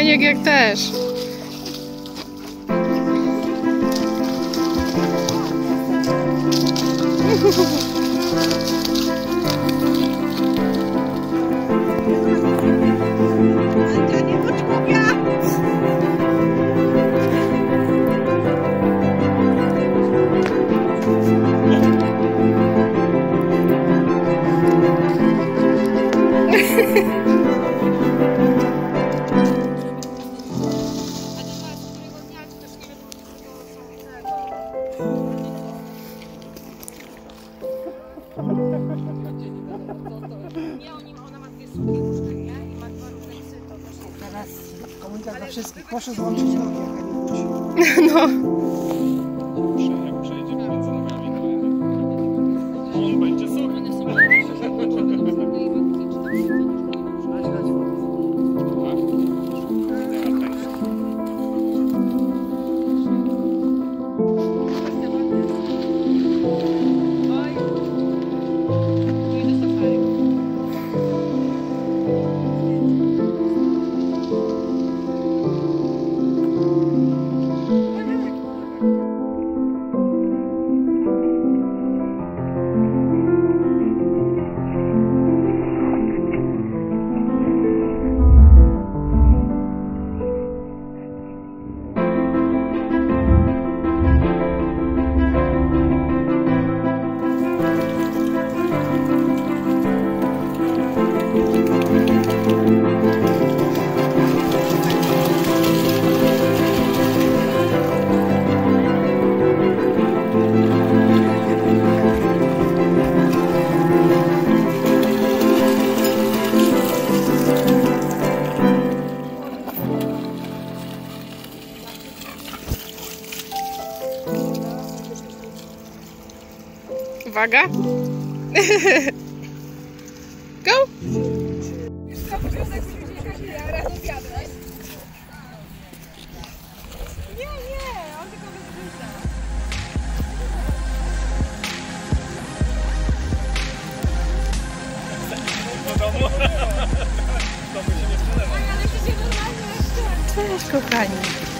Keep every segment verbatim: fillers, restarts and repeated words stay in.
Heniek jak też. Teraz komunikat dla wszystkich. Proszę złączyć nogi, jak nie wróci. No. Jak przejdzie między nogami, to on będzie sobie. Uwaga. Go. Nie, nie, on tylko wyzwyża. Do domu? To by się nie przelewa. Ale to się normalnie jeszcze. Cześć, kochani.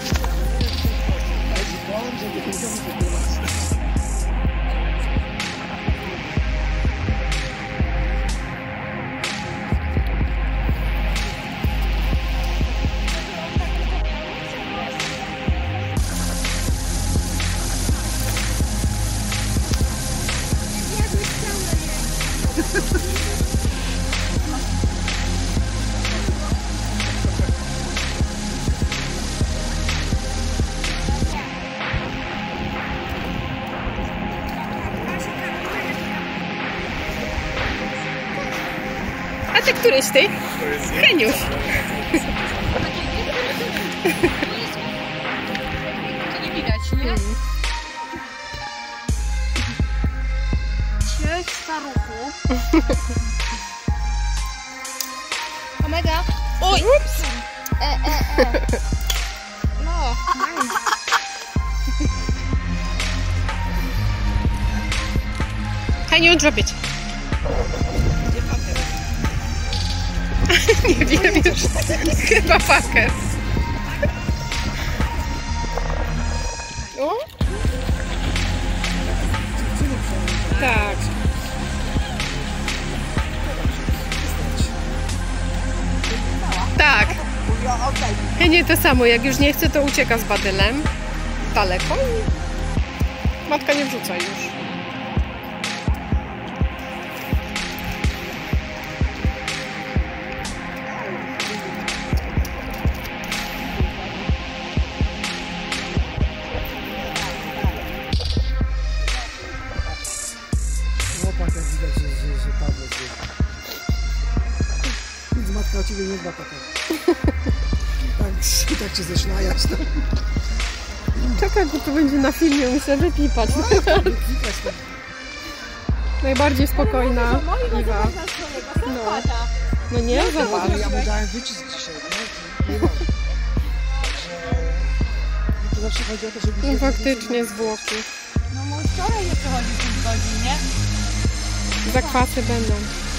A ty któryś ty? Heniusz. To nie widać, nie? Cześć, staruchu. Omega. Oj! Ups. E, e, e. No, Heniu, drop it. Nie wiem już. Chyba pakę. O? Tak. Tak. Nie to samo. Jak już nie chce, to ucieka z badylem. Daleko i matka nie wrzuca już. Chłopak, jak widać, że, że, że Paweł zbiega. Więc matka o ciebie nie dba, tata. Tak, tak cię zesznajać. Czekaj, bo to będzie na filmie, muszę wypipać. Najbardziej spokojna Iwa. No, no nie, zobacz. Ja mu dałem wycisk dzisiaj, nie? Nie mam. Także to zawsze chodzi o to, żeby... No faktycznie zwłoki. no mój wczoraj nie przechodzi pięć godzin, nie? Zakwasy będą.